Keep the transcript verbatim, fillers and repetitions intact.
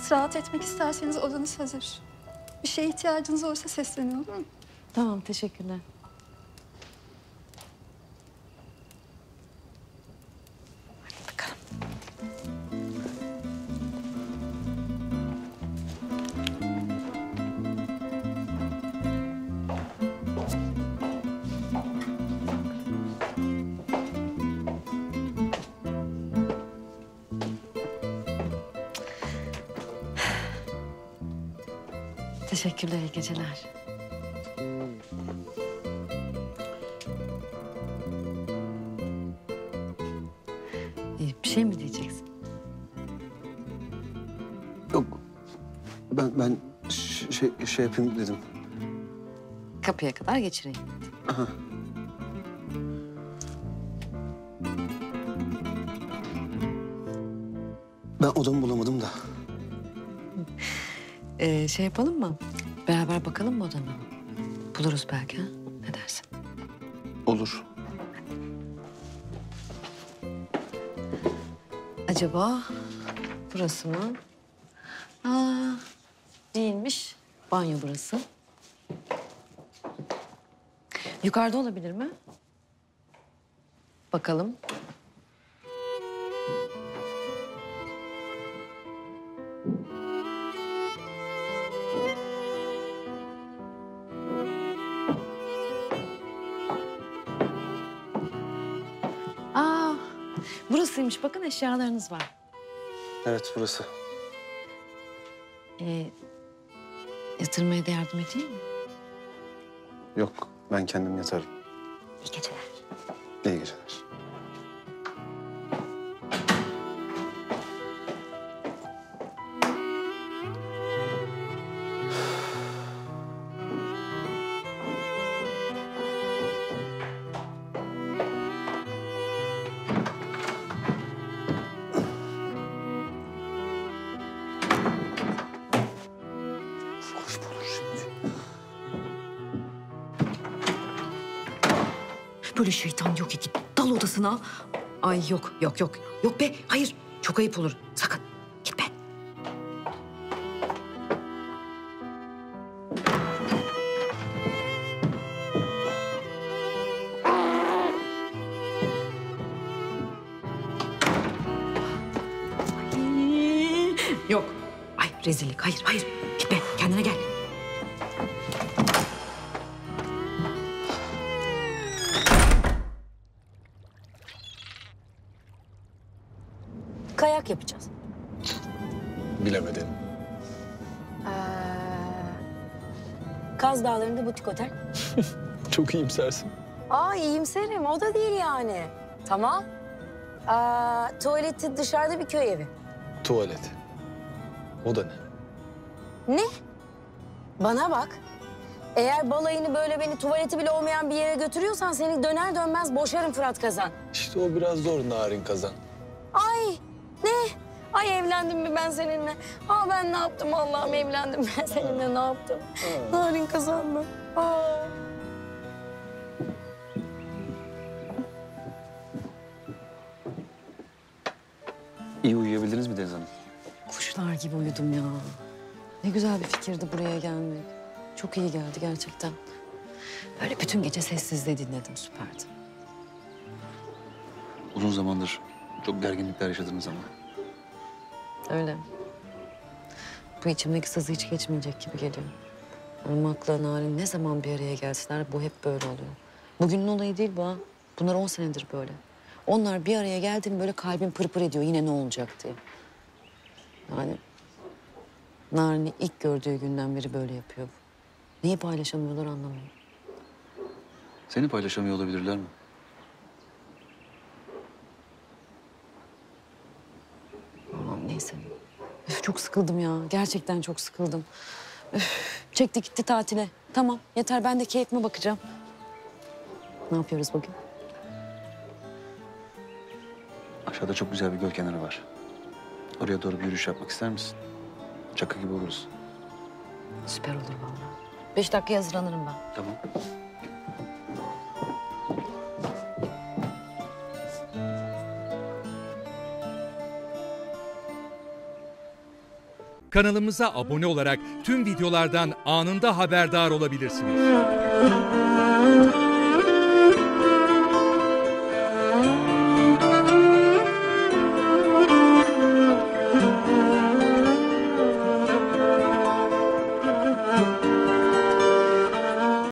Rahat etmek isterseniz odanız hazır. Bir şeye ihtiyacınız olursa seslenin, olur mu? Tamam, teşekkürler. Hadi bakalım. Teşekkürler, iyi geceler. Ee, bir şey mi diyeceksin? Yok. Ben ben ş- şey şey yapayım dedim. Kapıya kadar geçireyim. Aha. Ben odamı bulamadım da. Ee, şey yapalım mı? Beraber bakalım mı odana? Buluruz belki, ha? Ne dersin? Olur. Acaba burası mı? Aa, değilmiş. Banyo burası. Yukarıda olabilir mi? Bakalım. Aa, burasıymış. Bakın eşyalarınız var. Evet, burası. Ee, yatırmaya da yardım edeyim mi? Yok, ben kendim yatarım. İyi geceler. İyi geceler. Hoş bulur şimdi. Böyle şeytan yok ki. Dal odasına. Ay yok, yok, yok. Yok be, hayır. Çok ayıp olur. Sakın. Gitme. Ay, yok. Ay rezillik. Hayır, hayır. Gitme. Kendine gel. Kayak yapacağız. Bilemedim. Ee, Kaz Dağları'nda butik otel. Çok iyimsersin. Aa iyimserim. O da değil yani. Tamam. Aa, tuvaleti dışarıda bir köy evi. Tuvalet. O da ne? Ne? Bana bak. Eğer balayını böyle beni tuvaleti bile olmayan bir yere götürüyorsan seni döner dönmez boşarım Fırat Kazan. İşte o biraz zor Narin Kazan. Ay ne? Ay evlendim mi ben seninle? Aa ben ne yaptım Allah'ım evlendim ben seninle ne yaptım? Narin Kazan mı? Aa. İyi uyuyabildiniz mi Deniz Hanım? Kuşlar gibi uyudum ya. Ne güzel bir fikirdi buraya gelmek. Çok iyi geldi gerçekten. Böyle bütün gece sessizliği dinledim, süperdi. Uzun zamandır çok gerginlikler yaşadınız ama. Öyle. Bu içimdeki sızı hiç geçmeyecek gibi geliyor. Irmak'la Narin ne zaman bir araya gelsinler bu hep böyle oluyor. Bugünün olayı değil bu ha. Bunlar on senedir böyle. Onlar bir araya geldi mi böyle kalbim pırpır ediyor yine ne olacak diye. Yani Narin'i ilk gördüğü günden beri böyle yapıyor. Neyi paylaşamıyorlar anlamıyorum. Seni paylaşamıyor olabilirler mi? Aman neyse. Üf, çok sıkıldım ya. Gerçekten çok sıkıldım. Üf, çekti gitti tatile. Tamam yeter ben de keyfime bakacağım. Ne yapıyoruz bugün? Aşağıda çok güzel bir göl kenarı var. Oraya doğru bir yürüyüş yapmak ister misin? Çakı gibi oluruz. Süper olur vallahi. Beş dakika hazırlanırım ben. Tamam. Kanalımıza abone olarak tüm videolardan anında haberdar olabilirsiniz.